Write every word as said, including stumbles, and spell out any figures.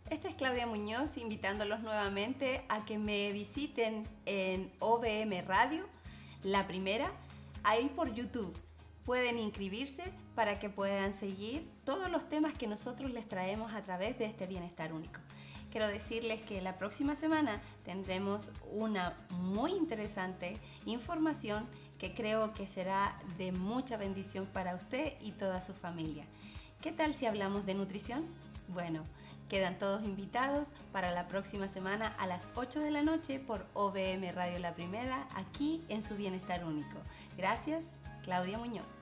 Esta es Claudia Muñoz invitándolos nuevamente a que me visiten en O V M Radio, la primera, ahí por YouTube. Pueden inscribirse para que puedan seguir todos los temas que nosotros les traemos a través de este Bienestar Único. Quiero decirles que la próxima semana tendremos una muy interesante información que creo que será de mucha bendición para usted y toda su familia. ¿Qué tal si hablamos de nutrición? Bueno, quedan todos invitados para la próxima semana a las ocho de la noche por O V M Radio La Primera, aquí en su Bienestar Único. Gracias, Claudia Muñoz.